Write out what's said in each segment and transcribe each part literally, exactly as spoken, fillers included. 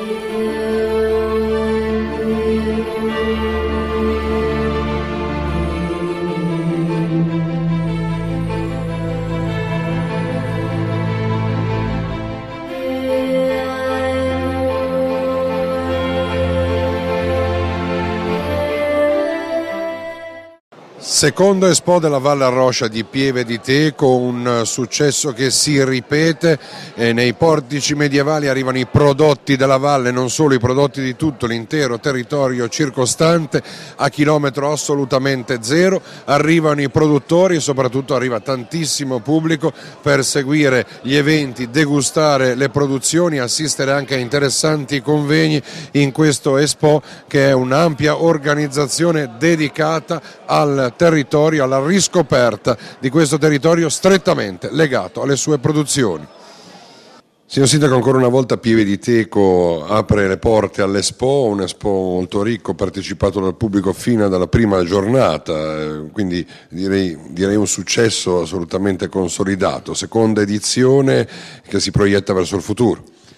Secondo Expo della Valle Arroscia di Pieve di Teco, un successo che si ripete, e nei portici medievali arrivano i prodotti della valle, non solo i prodotti di tutto l'intero territorio circostante, a chilometro assolutamente zero, arrivano i produttori e soprattutto arriva tantissimo pubblico per seguire gli eventi, degustare le produzioni, assistere anche a interessanti convegni in questo Expo, che è un'ampia organizzazione dedicata al territorio, alla riscoperta di questo territorio strettamente legato alle sue produzioni. Signor Sindaco, ancora una volta Pieve di Teco apre le porte all'Expo, un Expo molto ricco, partecipato dal pubblico fino dalla prima giornata, quindi direi, direi un successo assolutamente consolidato, seconda edizione che si proietta verso il futuro.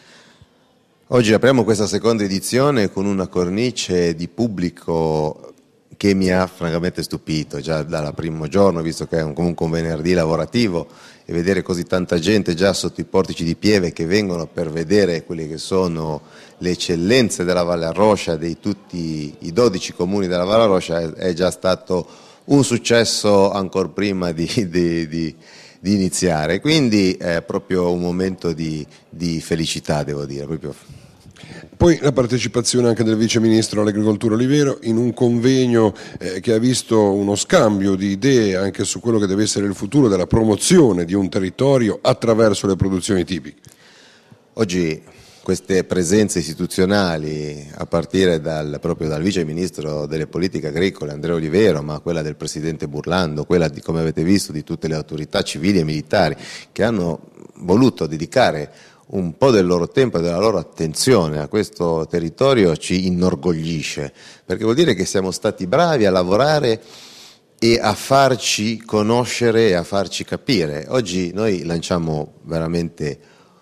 Oggi apriamo questa seconda edizione con una cornice di pubblico che mi ha francamente stupito già dal primo giorno, visto che è un, comunque un venerdì lavorativo, e vedere così tanta gente già sotto i portici di Pieve che vengono per vedere quelle che sono le eccellenze della Valle Arroscia, di tutti i dodici comuni della Valle Arroscia, è, è già stato un successo ancora prima di, di, di, di iniziare, quindi è proprio un momento di, di felicità, devo dire. Proprio. Poi la partecipazione anche del Vice Ministro all'Agricoltura Olivero in un convegno eh, che ha visto uno scambio di idee anche su quello che deve essere il futuro della promozione di un territorio attraverso le produzioni tipiche. Oggi queste presenze istituzionali, a partire dal, proprio dal Vice Ministro delle Politiche Agricole Andrea Olivero, ma quella del Presidente Burlando, quella di, come avete visto, di tutte le autorità civili e militari che hanno voluto dedicare un po' del loro tempo e della loro attenzione a questo territorio, ci inorgoglisce, perché vuol dire che siamo stati bravi a lavorare e a farci conoscere e a farci capire. Oggi noi lanciamo veramente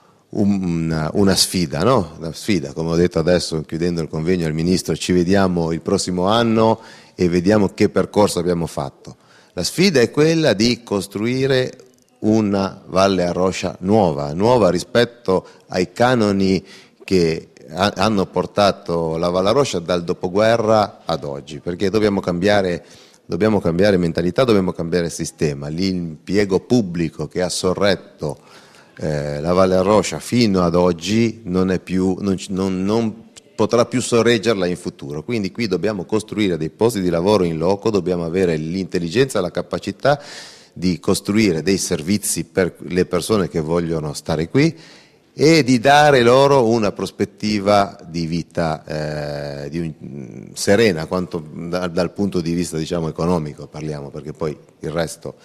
una, una sfida, no? Una sfida, come ho detto adesso chiudendo il convegno al Ministro, ci vediamo il prossimo anno e vediamo che percorso abbiamo fatto. La sfida è quella di costruire una Valle Arroscia nuova, nuova rispetto ai canoni che ha, hanno portato la Valle Arroscia dal dopoguerra ad oggi, perché dobbiamo cambiare, dobbiamo cambiare mentalità, dobbiamo cambiare sistema. L'impiego pubblico che ha sorretto eh, la Valle Arroscia fino ad oggi non, è più, non, non, non potrà più sorreggerla in futuro, quindi qui dobbiamo costruire dei posti di lavoro in loco, dobbiamo avere l'intelligenza e la capacità di costruire dei servizi per le persone che vogliono stare qui e di dare loro una prospettiva di vita eh, di un, serena, quanto da, dal punto di vista, diciamo, economico parliamo, perché poi il resto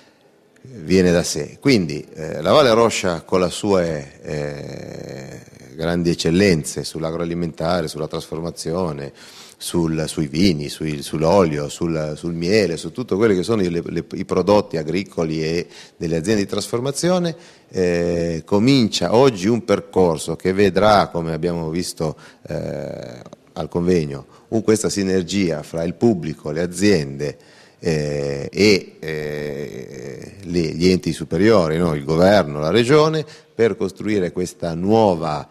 viene da sé. Quindi eh, la Valle Arroscia, con le sue eh, grandi eccellenze sull'agroalimentare, sulla trasformazione, Sul, sui vini, sui, sull'olio, sul, sul miele, su tutto quello che sono le, le, i prodotti agricoli e delle aziende di trasformazione, eh, comincia oggi un percorso che vedrà, come abbiamo visto eh, al convegno, un, questa sinergia fra il pubblico, le aziende eh, e eh, le, gli enti superiori, no? Il governo, la regione, per costruire questa nuova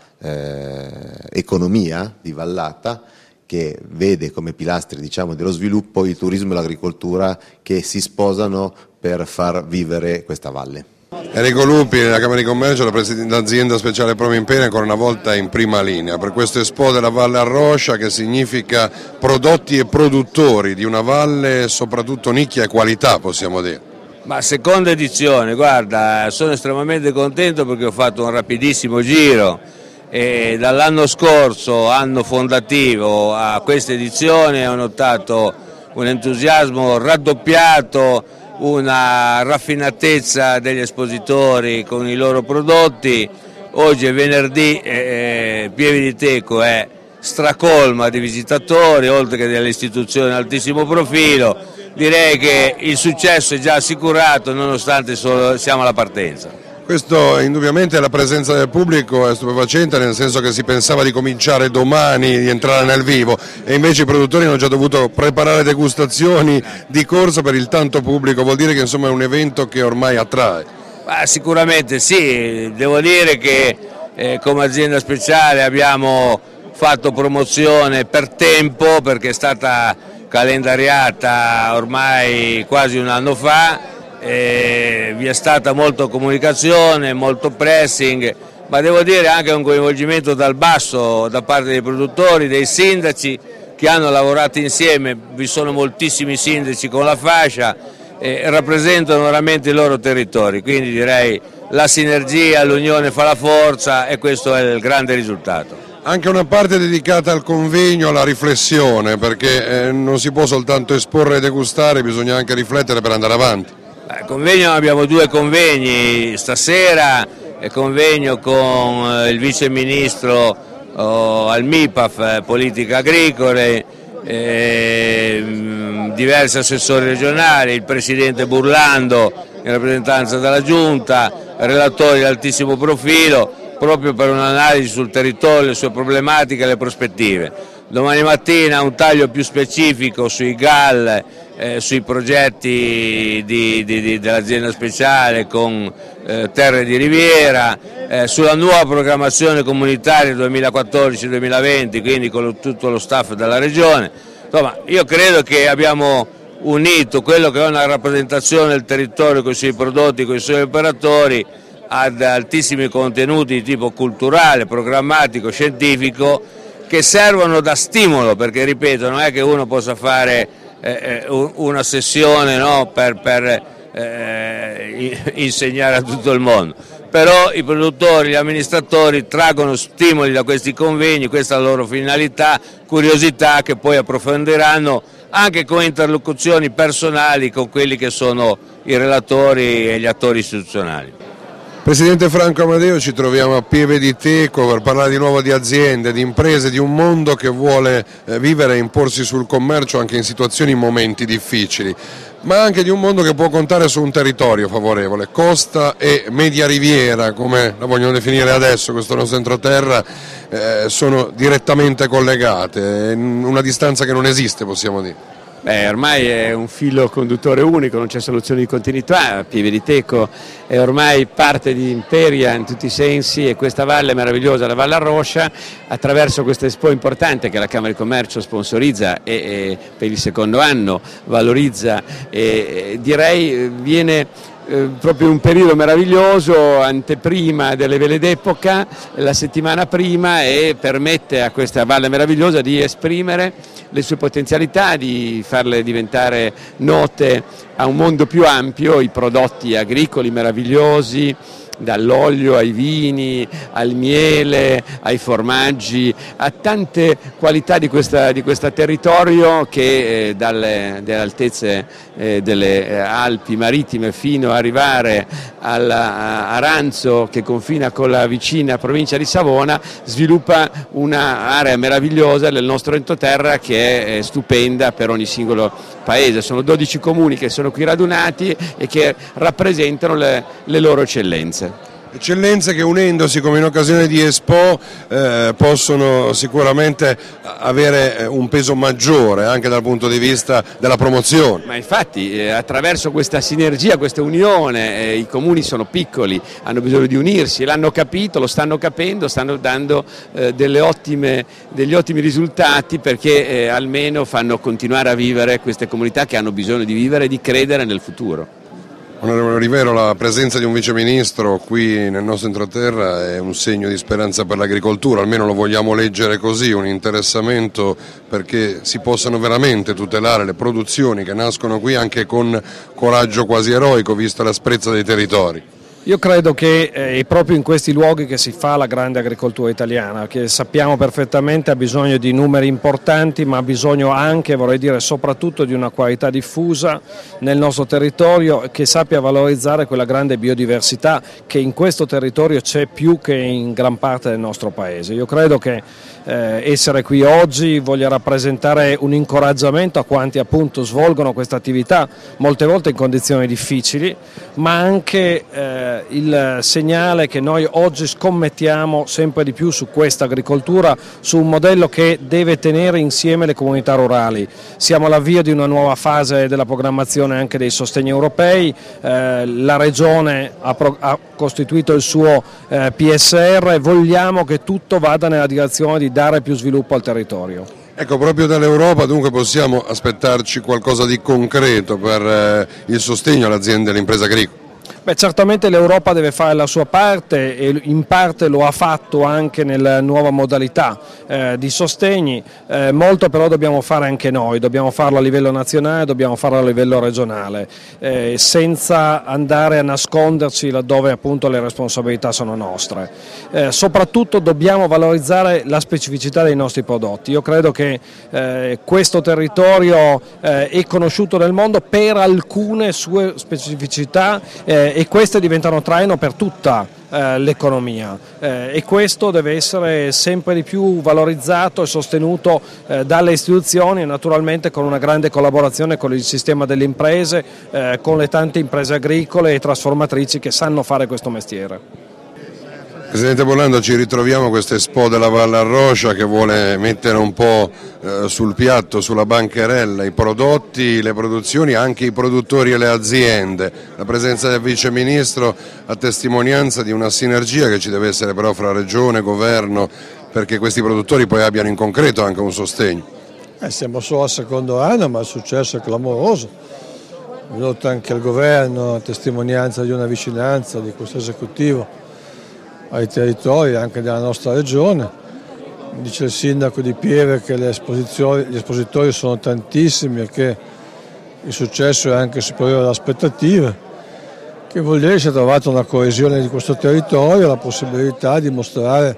eh, economia di vallata, che vede come pilastri, diciamo, dello sviluppo il turismo e l'agricoltura, che si sposano per far vivere questa valle. Enrico Lupi, della Camera di Commercio, l'azienda speciale Promo Imperia, ancora una volta in prima linea per questo Expo della Valle Arroscia, che significa prodotti e produttori di una valle soprattutto nicchia e qualità, possiamo dire. Ma seconda edizione, guarda, sono estremamente contento perché ho fatto un rapidissimo giro. E dall'anno scorso, anno fondativo, a questa edizione ho notato un entusiasmo raddoppiato, una raffinatezza degli espositori con i loro prodotti. Oggi è venerdì, eh, Pieve di Teco è stracolma di visitatori, oltre che delle istituzioni di altissimo profilo. Direi che il successo è già assicurato nonostante solo siamo alla partenza. Questo indubbiamente, la presenza del pubblico è stupefacente, nel senso che si pensava di cominciare domani, di entrare nel vivo, e invece i produttori hanno già dovuto preparare degustazioni di corsa per il tanto pubblico. Vuol dire che insomma è un evento che ormai attrae. Ah, sicuramente sì, devo dire che eh, come azienda speciale abbiamo fatto promozione per tempo, perché è stata calendariata ormai quasi un anno fa. Eh, vi è stata molta comunicazione, molto pressing, ma devo dire anche un coinvolgimento dal basso da parte dei produttori, dei sindaci che hanno lavorato insieme. Vi sono moltissimi sindaci con la fascia e eh, rappresentano veramente i loro territori, quindi direi la sinergia, l'unione fa la forza, e questo è il grande risultato. Anche una parte dedicata al convegno, alla riflessione, perché eh, non si può soltanto esporre e degustare, bisogna anche riflettere per andare avanti. Il convegno, abbiamo due convegni stasera, il convegno con il vice ministro oh, al M I P A F, eh, Politiche Agricole, eh, diversi assessori regionali, il presidente Burlando in rappresentanza della Giunta, relatori di altissimo profilo, proprio per un'analisi sul territorio, le sue problematiche e le prospettive. Domani mattina un taglio più specifico sui G A L, eh, sui progetti di, di, di, dell'azienda speciale con eh, terre di riviera, eh, sulla nuova programmazione comunitaria duemilaquattordici duemilaventi, quindi con tutto lo staff della regione. Insomma, io credo che abbiamo unito quello che è una rappresentazione del territorio con i suoi prodotti, con i suoi operatori, ad altissimi contenuti di tipo culturale, programmatico, scientifico, che servono da stimolo, perché ripeto, non è che uno possa fare eh, una sessione, no, per, per eh, insegnare a tutto il mondo, però i produttori, gli amministratori traggono stimoli da questi convegni, questa è la loro finalità, curiosità che poi approfondiranno anche con interlocuzioni personali con quelli che sono i relatori e gli attori istituzionali. Presidente Franco Amadeo, ci troviamo a Pieve di Teco per parlare di nuovo di aziende, di imprese, di un mondo che vuole vivere e imporsi sul commercio anche in situazioni e momenti difficili, ma anche di un mondo che può contare su un territorio favorevole. Costa e media riviera, come la vogliono definire adesso, questo nostro entroterra, eh, sono direttamente collegate, una distanza che non esiste, possiamo dire. Beh, ormai è un filo conduttore unico, non c'è soluzione di continuità. Pieve di Teco è ormai parte di Imperia in tutti i sensi, e questa valle meravigliosa, la Valle Arroscia, attraverso questa Expo importante che la Camera di Commercio sponsorizza e, e per il secondo anno valorizza, e, e direi viene Eh, proprio un periodo meraviglioso, anteprima delle vele d'epoca, la settimana prima, e permette a questa valle meravigliosa di esprimere le sue potenzialità, di farle diventare note a un mondo più ampio, i prodotti agricoli meravigliosi, dall'olio ai vini, al miele, ai formaggi, a tante qualità di questo di questo territorio che eh, dalle, dalle altezze eh, delle Alpi marittime fino ad arrivare all'Aranzo, che confina con la vicina provincia di Savona, sviluppa un'area meravigliosa del nostro entroterra che è stupenda per ogni singolo paese. Sono dodici comuni che sono qui radunati e che rappresentano le, le loro eccellenze. Eccellenze che, unendosi come in occasione di Expo, eh, possono sicuramente avere un peso maggiore anche dal punto di vista della promozione. Ma infatti eh, attraverso questa sinergia, questa unione, eh, i comuni sono piccoli, hanno bisogno di unirsi, l'hanno capito, lo stanno capendo, stanno dando eh, delle ottime, degli ottimi risultati, perché eh, almeno fanno continuare a vivere queste comunità che hanno bisogno di vivere e di credere nel futuro. Onorevole Rivero, la presenza di un viceministro qui nel nostro entroterra è un segno di speranza per l'agricoltura, almeno lo vogliamo leggere così, un interessamento perché si possano veramente tutelare le produzioni che nascono qui anche con coraggio quasi eroico, vista l'asprezza dei territori. Io credo che è proprio in questi luoghi che si fa la grande agricoltura italiana, che sappiamo perfettamente ha bisogno di numeri importanti, ma ha bisogno anche, vorrei dire soprattutto, di una qualità diffusa nel nostro territorio che sappia valorizzare quella grande biodiversità che in questo territorio c'è più che in gran parte del nostro paese. Io credo che eh, essere qui oggi voglia rappresentare un incoraggiamento a quanti appunto svolgono questa attività, molte volte in condizioni difficili, ma anche eh, eh, il segnale che noi oggi scommettiamo sempre di più su questa agricoltura, su un modello che deve tenere insieme le comunità rurali. Siamo all'avvio di una nuova fase della programmazione anche dei sostegni europei, eh, la Regione ha, pro, ha costituito il suo eh, P S R e vogliamo che tutto vada nella direzione di dare più sviluppo al territorio. Ecco, proprio dall'Europa dunque possiamo aspettarci qualcosa di concreto per eh, il sostegno alle aziende e alle imprese agricole? Beh, certamente l'Europa deve fare la sua parte e in parte lo ha fatto anche nella nuova modalità eh, di sostegni, eh, molto però dobbiamo fare anche noi, dobbiamo farlo a livello nazionale, dobbiamo farlo a livello regionale, eh, senza andare a nasconderci laddove appunto le responsabilità sono nostre. Eh, soprattutto dobbiamo valorizzare la specificità dei nostri prodotti. Io credo che eh, questo territorio eh, è conosciuto nel mondo per alcune sue specificità eh, e queste diventano traino per tutta eh, l'economia eh, e questo deve essere sempre di più valorizzato e sostenuto eh, dalle istituzioni e naturalmente con una grande collaborazione con il sistema delle imprese, eh, con le tante imprese agricole e trasformatrici che sanno fare questo mestiere. Presidente Burlando, ci ritroviamo a questo Expo della Valle Arroscia che vuole mettere un po' eh, sul piatto, sulla bancherella, i prodotti, le produzioni, anche i produttori e le aziende. La presenza del Vice Ministro a testimonianza di una sinergia che ci deve essere però fra Regione e Governo perché questi produttori poi abbiano in concreto anche un sostegno. Eh, siamo solo al secondo anno ma il successo è clamoroso. È venuto anche il Governo a testimonianza di una vicinanza di questo esecutivo ai territori anche della nostra regione. Dice il sindaco di Pieve che le esposizioni, gli espositori sono tantissimi e che il successo è anche superiore alle aspettative, che vuol dire che si è trovata una coesione di questo territorio, la possibilità di mostrare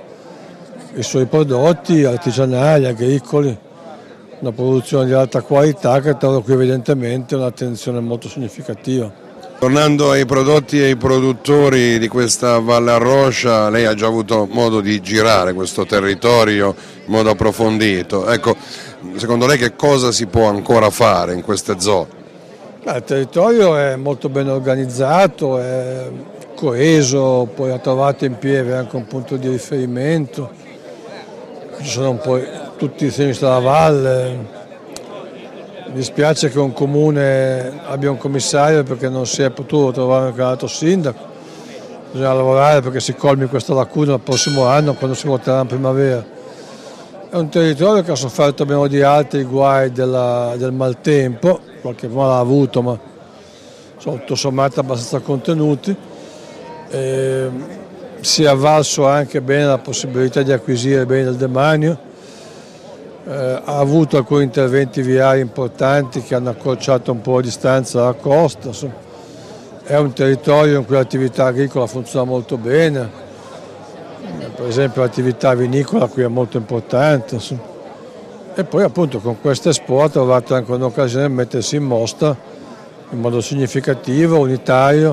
i suoi prodotti artigianali, agricoli, una produzione di alta qualità che trova qui evidentemente un'attenzione molto significativa. Tornando ai prodotti e ai produttori di questa Valle Arroscia, lei ha già avuto modo di girare questo territorio in modo approfondito. Ecco, secondo lei che cosa si può ancora fare in queste zone? Beh, il territorio è molto ben organizzato, è coeso, poi ha trovato in Pieve anche un punto di riferimento. Ci sono un po' tutti i segni della valle. Mi dispiace che un comune abbia un commissario perché non si è potuto trovare anche un altro sindaco. Bisogna lavorare perché si colmi questa lacuna il prossimo anno quando si voterà in primavera. È un territorio che ha sofferto meno di altri guai della, del maltempo, qualche male ha avuto ma sono tutto sommato abbastanza contenuti. E si è avvalso anche bene la possibilità di acquisire beni del demanio. Eh, ha avuto alcuni interventi viari importanti che hanno accorciato un po' la distanza dalla costa. Insomma. È un territorio in cui l'attività agricola funziona molto bene, eh, per esempio l'attività vinicola qui è molto importante. Insomma. E poi appunto con questo Expo ha trovato anche un'occasione di mettersi in mostra in modo significativo, unitario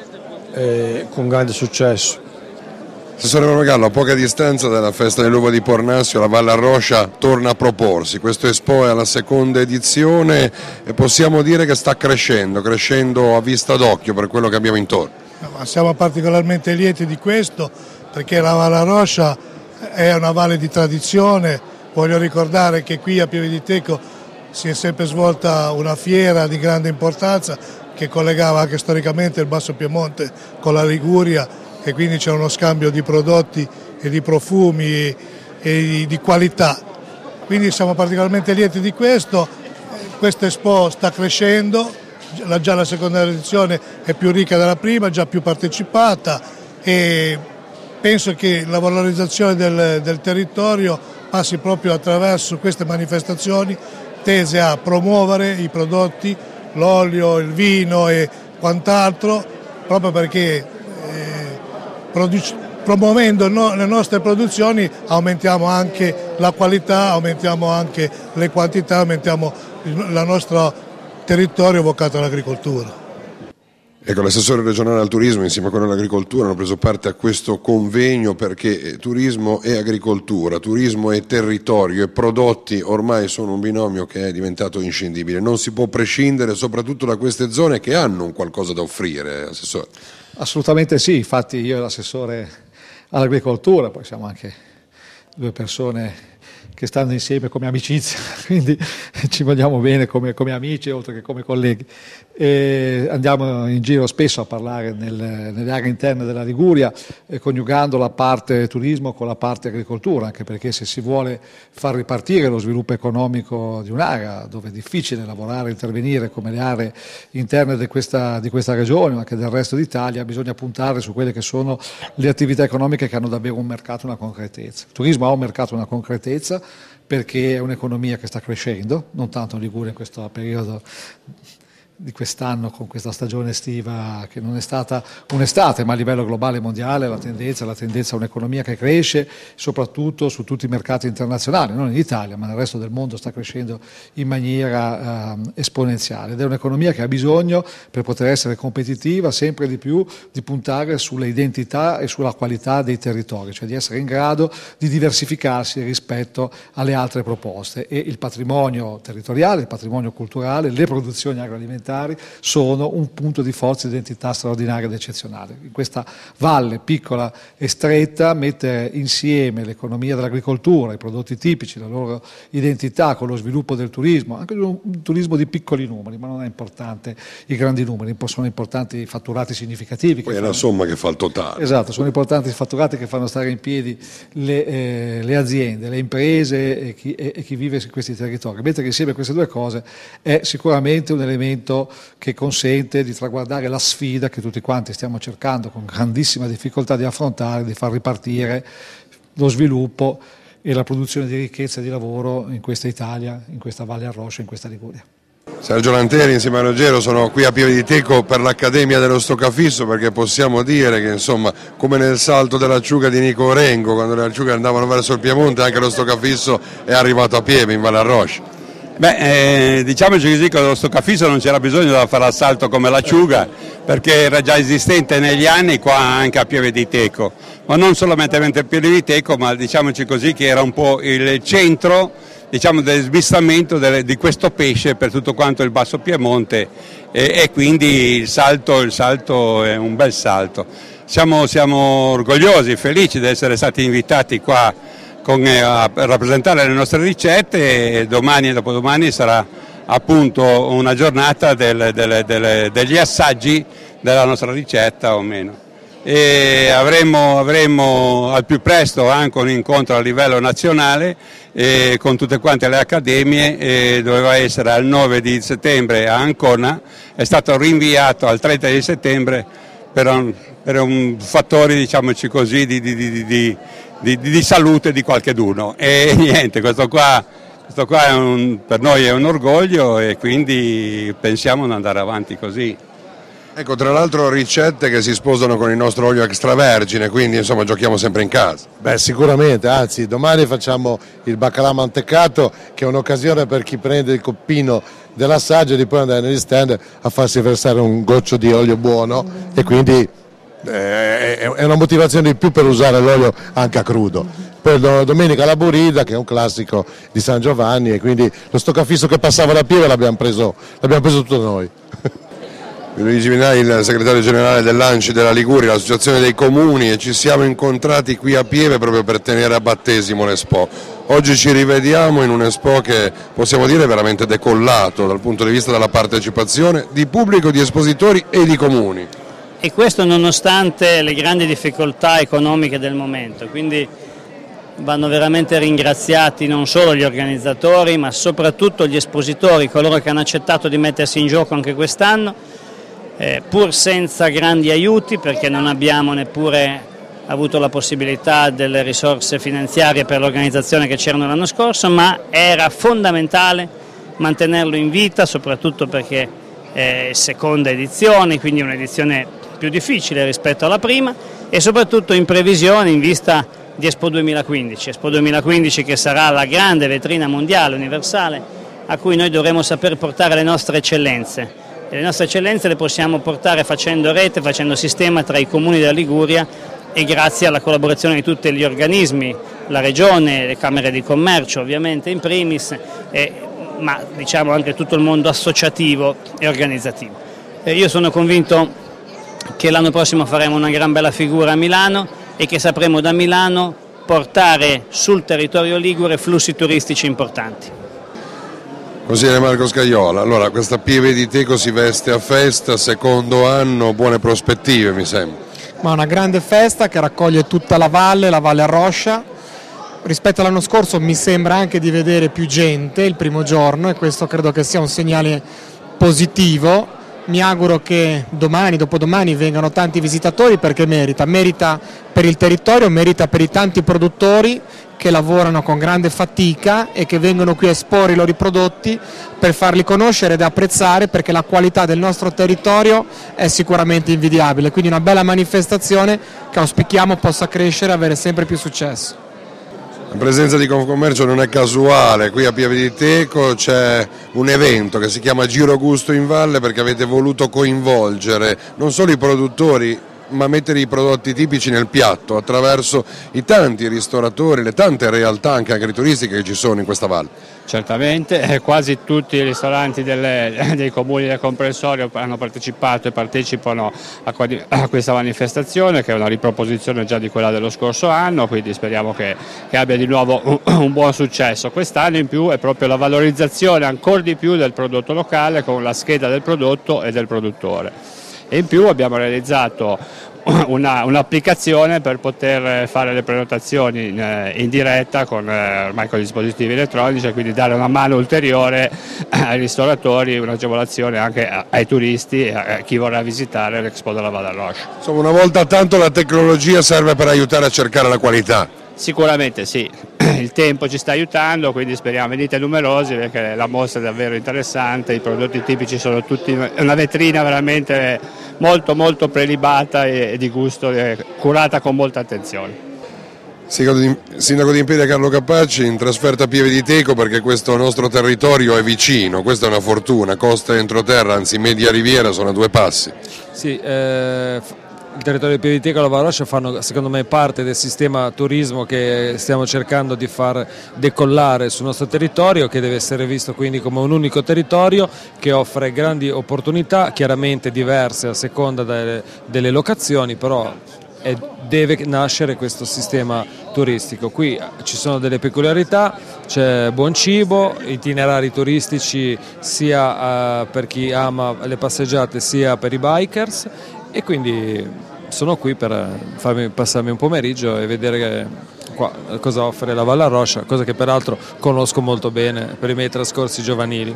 e con grande successo. Assessore Marmagallo, a poca distanza dalla festa dell'uva di Pornassio, la Valle Arroscia torna a proporsi. Questo Expo è alla seconda edizione e possiamo dire che sta crescendo, crescendo a vista d'occhio per quello che abbiamo intorno. Ma siamo particolarmente lieti di questo perché la Valle Arroscia è una valle di tradizione. Voglio ricordare che qui a Pieve di Teco si è sempre svolta una fiera di grande importanza che collegava anche storicamente il Basso Piemonte con la Liguria, e quindi c'è uno scambio di prodotti e di profumi e, e di qualità. Quindi siamo particolarmente lieti di questo. Questo Expo sta crescendo, già la seconda edizione è più ricca della prima, già più partecipata e penso che la valorizzazione del, del territorio passi proprio attraverso queste manifestazioni tese a promuovere i prodotti, l'olio, il vino e quant'altro, proprio perché promuovendo le nostre produzioni aumentiamo anche la qualità, aumentiamo anche le quantità, aumentiamo il nostro territorio vocato all'agricoltura. Ecco, l'assessore regionale al turismo insieme a quello all'agricoltura hanno preso parte a questo convegno perché turismo e agricoltura, turismo e territorio e prodotti ormai sono un binomio che è diventato inscindibile, non si può prescindere soprattutto da queste zone che hanno un qualcosa da offrire, assessore. Assolutamente sì, infatti io e l'assessore all'agricoltura, poi siamo anche due persone che stanno insieme come amicizia, quindi ci vogliamo bene come, come amici oltre che come colleghi. E andiamo in giro spesso a parlare nel, nelle aree interne della Liguria, eh, coniugando la parte turismo con la parte agricoltura, anche perché se si vuole far ripartire lo sviluppo economico di un'area dove è difficile lavorare e intervenire come le aree interne di questa, di questa regione, ma anche del resto d'Italia, bisogna puntare su quelle che sono le attività economiche che hanno davvero un mercato, una concretezza. Il turismo ha un mercato, una concretezza, perché è un'economia che sta crescendo, non tanto in Liguria in questo periodo di quest'anno con questa stagione estiva che non è stata un'estate, ma a livello globale mondiale la tendenza, la tendenza è un'economia che cresce soprattutto su tutti i mercati internazionali, non in Italia ma nel resto del mondo sta crescendo in maniera eh, esponenziale ed è un'economia che ha bisogno per poter essere competitiva sempre di più di puntare sulle identità e sulla qualità dei territori, cioè di essere in grado di diversificarsi rispetto alle altre proposte e il patrimonio territoriale, il patrimonio culturale, le produzioni agroalimentari sono un punto di forza e identità straordinaria ed eccezionale. In questa valle piccola e stretta mettere insieme l'economia dell'agricoltura, i prodotti tipici, la loro identità con lo sviluppo del turismo, anche un turismo di piccoli numeri, ma non è importante i grandi numeri, sono importanti i fatturati significativi. Poi è la somma che fa il totale. Esatto, sono importanti i fatturati che fanno stare in piedi le, eh, le aziende, le imprese e chi, e, e chi vive in questi territori. Mettere insieme queste due cose è sicuramente un elemento che consente di traguardare la sfida che tutti quanti stiamo cercando con grandissima difficoltà di affrontare, di far ripartire lo sviluppo e la produzione di ricchezza e di lavoro in questa Italia, in questa Valle Arroscia, in questa Liguria. Sergio Lanteri insieme a Ruggero sono qui a Pieve di Teco per l'Accademia dello Stoccafisso perché possiamo dire che insomma come nel salto dell'acciuga di Nico Orengo quando le acciughe andavano verso il Piemonte anche lo Stoccafisso è arrivato a Pieve in Valle Arroscia. Beh, eh, diciamoci così che lo Stoccafisso non c'era bisogno di fare l'assalto come l'acciuga perché era già esistente negli anni qua anche a Pieve di Teco, ma non solamente a Pieve di Teco, ma diciamoci così che era un po' il centro diciamo, del smistamento delle, di questo pesce per tutto quanto il Basso Piemonte e, e quindi il salto, il salto è un bel salto. Siamo, siamo orgogliosi, felici di essere stati invitati qua Con, eh, a rappresentare le nostre ricette e domani e dopodomani sarà appunto una giornata del, del, del, degli assaggi della nostra ricetta o meno. E avremo, avremo al più presto anche un incontro a livello nazionale eh, con tutte quante le accademie, eh, doveva essere al nove di settembre a Ancona, è stato rinviato al trenta di settembre per un, per un fattore diciamoci così di, di, di, di Di, di salute di qualcheduno e niente, questo qua, questo qua è un, per noi è un orgoglio e quindi pensiamo di andare avanti così. Ecco, tra l'altro ricette che si sposano con il nostro olio extravergine, quindi insomma giochiamo sempre in casa. Beh, sicuramente, anzi domani facciamo il baccalà mantecato che è un'occasione per chi prende il coppino dell'assaggio di poi andare negli stand a farsi versare un goccio di olio buono e quindi è una motivazione di più per usare l'olio anche a crudo. Poi domenica la burrida che è un classico di San Giovanni e quindi lo stoccafisso che passava da Pieve l'abbiamo preso, l'abbiamo preso tutto noi. Luigi Minai, il segretario generale dell'A N C I della Liguria, l'associazione dei comuni, e ci siamo incontrati qui a Pieve proprio per tenere a battesimo l'Expo. Oggi ci rivediamo in un Expo che possiamo dire veramente decollato dal punto di vista della partecipazione di pubblico, di espositori e di comuni. E questo nonostante le grandi difficoltà economiche del momento, quindi vanno veramente ringraziati non solo gli organizzatori ma soprattutto gli espositori, coloro che hanno accettato di mettersi in gioco anche quest'anno, eh, pur senza grandi aiuti perché non abbiamo neppure avuto la possibilità delle risorse finanziarie per l'organizzazione che c'erano l'anno scorso, ma era fondamentale mantenerlo in vita soprattutto perché è seconda edizione, quindi un'edizione più difficile rispetto alla prima e soprattutto in previsione in vista di Expo duemilaquindici, Expo duemilaquindici che sarà la grande vetrina mondiale universale a cui noi dovremo saper portare le nostre eccellenze, E le nostre eccellenze le possiamo portare facendo rete, facendo sistema tra i comuni della Liguria e grazie alla collaborazione di tutti gli organismi, la Regione, le Camere di Commercio ovviamente in primis, e, ma diciamo anche tutto il mondo associativo e organizzativo. E io sono convinto che l'anno prossimo faremo una gran bella figura a Milano e che sapremo da Milano portare sul territorio ligure flussi turistici importanti. Consigliere Marco Scajola, allora questa Pieve di Teco si veste a festa, secondo anno, buone prospettive mi sembra. Ma una grande festa che raccoglie tutta la valle, la Valle Arroscia. Rispetto all'anno scorso mi sembra anche di vedere più gente il primo giorno e questo credo che sia un segnale positivo. Mi auguro che domani, dopodomani vengano tanti visitatori perché merita, merita per il territorio, merita per i tanti produttori che lavorano con grande fatica e che vengono qui a esporre i loro prodotti per farli conoscere ed apprezzare, perché la qualità del nostro territorio è sicuramente invidiabile, quindi una bella manifestazione che auspichiamo possa crescere e avere sempre più successo. La presenza di Confcommercio non è casuale, qui a Pieve di Teco c'è un evento che si chiama Giro Gusto in Valle perché avete voluto coinvolgere non solo i produttori ma mettere i prodotti tipici nel piatto attraverso i tanti ristoratori, le tante realtà anche agrituristiche che ci sono in questa valle. Certamente, quasi tutti i ristoranti delle, dei comuni del comprensorio hanno partecipato e partecipano a, a questa manifestazione che è una riproposizione già di quella dello scorso anno, quindi speriamo che, che abbia di nuovo un, un buon successo. Quest'anno in più è proprio la valorizzazione ancora di più del prodotto locale con la scheda del prodotto e del produttore. E in più abbiamo realizzato una, un'applicazione per poter fare le prenotazioni in, in diretta con, ormai con dispositivi elettronici e quindi dare una mano ulteriore ai ristoratori, un'agevolazione anche ai turisti e a chi vorrà visitare l'Expo della Valle Arroscia. Insomma, una volta tanto la tecnologia serve per aiutare a cercare la qualità. Sicuramente sì, il tempo ci sta aiutando, quindi speriamo venite numerosi perché la mostra è davvero interessante, i prodotti tipici sono tutti, una vetrina veramente molto molto prelibata e di gusto, e curata con molta attenzione. Sindaco di Imperia Carlo Capacci, in trasferta a Pieve di Teco perché questo nostro territorio è vicino, questa è una fortuna, costa e entroterra, anzi media riviera, sono a due passi. Sì, eh... il territorio di Pieve di Teco e la Valle Arroscia fanno secondo me parte del sistema turismo che stiamo cercando di far decollare sul nostro territorio, che deve essere visto quindi come un unico territorio che offre grandi opportunità, chiaramente diverse a seconda delle, delle locazioni, però è, deve nascere questo sistema turistico. Qui ci sono delle peculiarità, c'è buon cibo, itinerari turistici sia uh, per chi ama le passeggiate sia per i bikers, e quindi sono qui per farmi passarmi un pomeriggio e vedere che, qua, cosa offre la Valle Arroscia, cosa che peraltro conosco molto bene per i miei trascorsi giovanili.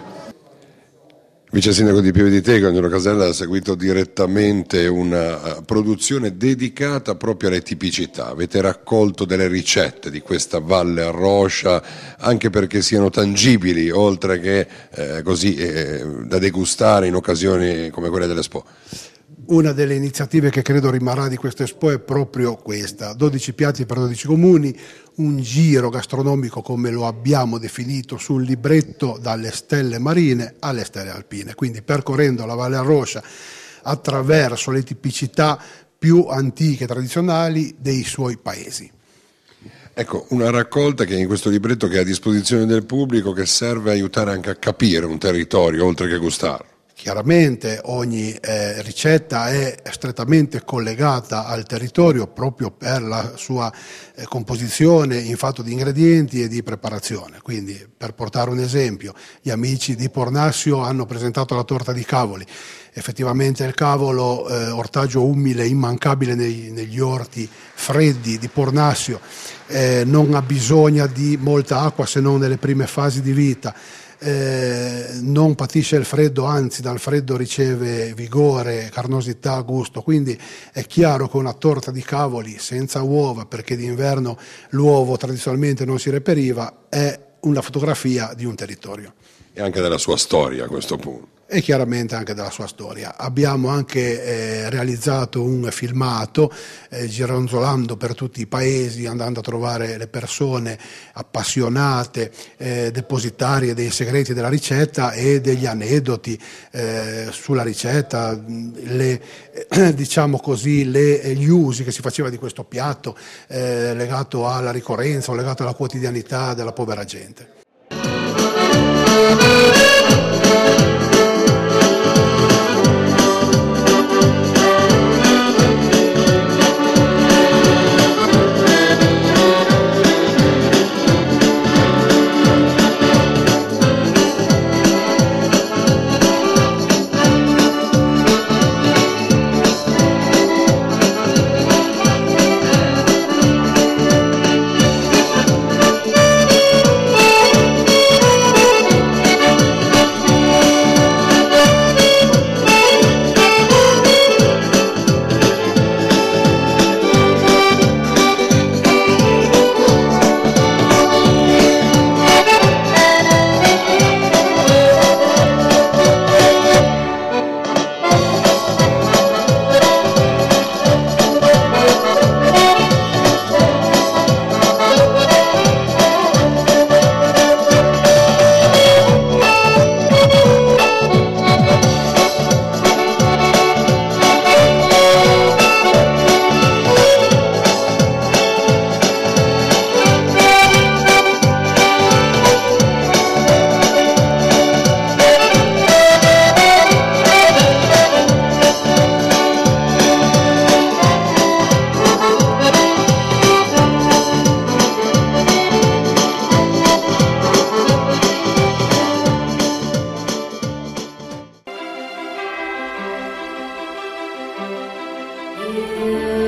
Vice Sindaco di Pieve di Teco, Angelo Casella, ha seguito direttamente una produzione dedicata proprio alle tipicità. Avete raccolto delle ricette di questa Valle Arroscia anche perché siano tangibili, oltre che eh, così eh, da degustare in occasioni come quelle dell'Expo. Una delle iniziative che credo rimarrà di questa Expo è proprio questa, dodici piatti per dodici comuni, un giro gastronomico come lo abbiamo definito sul libretto dalle stelle marine alle stelle alpine, quindi percorrendo la Valle Arroscia attraverso le tipicità più antiche e tradizionali dei suoi paesi. Ecco, una raccolta che è in questo libretto che è a disposizione del pubblico, che serve a aiutare anche a capire un territorio oltre che gustarlo. Chiaramente ogni eh, ricetta è strettamente collegata al territorio proprio per la sua eh, composizione in fatto di ingredienti e di preparazione. Quindi, per portare un esempio, gli amici di Pornassio hanno presentato la torta di cavoli. Effettivamente il cavolo, eh, ortaggio umile, immancabile nei, negli orti freddi di Pornassio, eh, non ha bisogno di molta acqua se non nelle prime fasi di vita. Eh, non patisce il freddo, anzi dal freddo riceve vigore, carnosità, gusto, quindi è chiaro che una torta di cavoli senza uova, perché d'inverno l'uovo tradizionalmente non si reperiva, è una fotografia di un territorio. E anche della sua storia a questo punto. e chiaramente anche della sua storia. Abbiamo anche eh, realizzato un filmato eh, gironzolando per tutti i paesi, andando a trovare le persone appassionate, eh, depositarie dei segreti della ricetta e degli aneddoti eh, sulla ricetta, le, eh, diciamo così, le, gli usi che si faceva di questo piatto eh, legato alla ricorrenza o legato alla quotidianità della povera gente. You